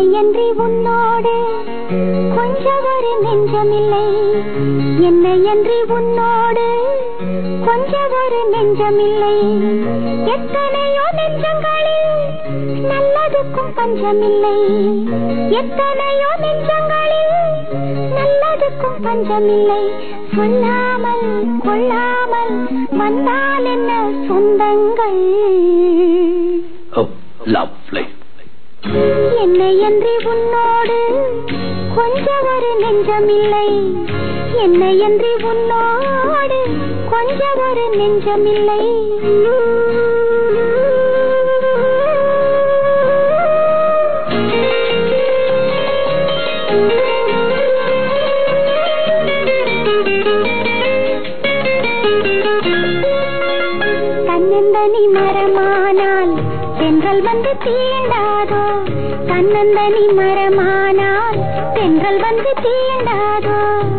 என்னையன்றி உன்னோடு கொஞ்சம் ஒரு நெஞ்சமில்லை. என்னையன்றி உன்னோடு கொஞ்சம் ஒரு நெஞ்சமில்லை. எத்தனையோ நெஞ்சங்களில் நல்லதுக்கும் பஞ்சமில்லை. எத்தனையோ நெஞ்சங்களில் நல்லதுக்கும் பஞ்சமில்லை. சொல்லாமல் கொள்ளாமல் வந்தால் என்ன சொந்தங்கள். என்னையன்றி உன்னோடு கொஞ்சம் ஒரு நெஞ்சமில்லை. என்னையன்றி உன்னோடு கொஞ்சம் ஒரு நெஞ்சமில்லை. தன்னந்தனி மரமானால் தென்றல் வந்து தீண்டாதோ. தன்னந்தனி மரமானால் தென்றல் வந்து தீண்டாதோ.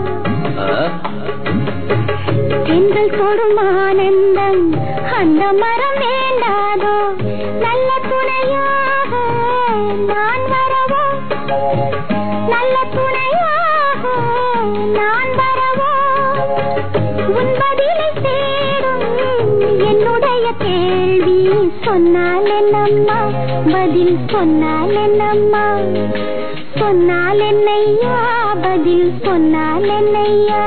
தென்றல் தொடும் ஆனந்தம் அந்த மரம் வேண்டாதோ. நல்ல துணையாக நான் வரவோ. நல்ல துணையாக நான் வரவோ. உன் பதிலை தேடும் என்னுடைய கேள்வி சொன்னால் என்னம்மா. பதில் சொன்னால் என்னம்மா. சொன்னால் என்னையா. பதில் சொன்னால் என்னையா.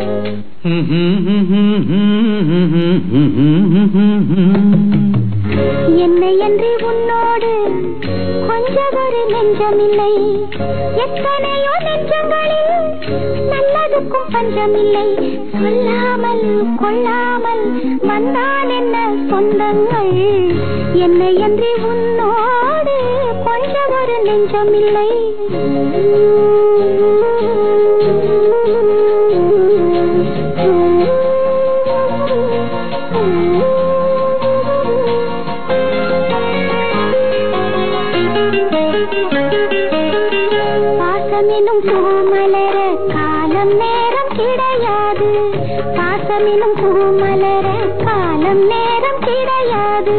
என்னையன்றி உன்னோடு கொஞ்சம் ஒரு நெஞ்சமில்லை. எத்தனையோ நெஞ்சங்களில் நல்லதுக்கும் பஞ்சமில்லை. சொல்லாமல் கொள்ளாமல் வந்தால் என்ன சொந்தங்கள். என்னையன்றி உன்னோடு கொஞ்சம் ஒரு நெஞ்சமில்லை. பாசமெனும் பூமலர காலம் நேரம் கிடையாது. பாசமெனும் பூமலர காலம் நேரம் கிடையாது.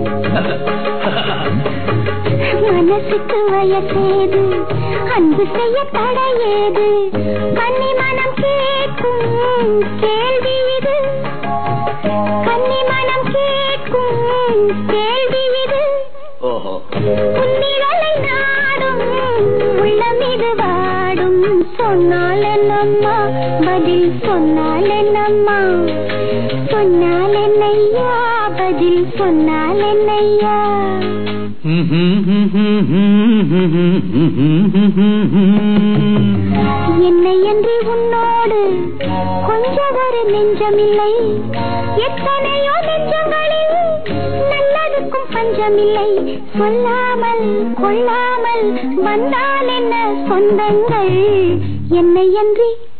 மனசுக்கு வயசேது அன்பு செய்ய தடையேது. கன்னி மனம் கேட்கும் கேள்வி இது. கன்னி மனம் கேட்கும் கேள்வி இது. உன்னிரலை நாடும் உள்ளம் இது வாடும். சொன்னால் என்னம்மா. பதில் சொன்னால் என்னம்மா. சொன்னால் என்னையா. பதில் சொன்னால் என்னையா. என்னையன்றி உன்னோடு கொஞ்சம் ஒரு நெஞ்சமில்லை. எத்தனையோ நெஞ்சங்களில் நல்லதுக்கும் பஞ்சமில்லை. சொல்லாமல் கொள்ளாமல் வந்தால் என்ன சொந்தங்கள். என்னையன்றி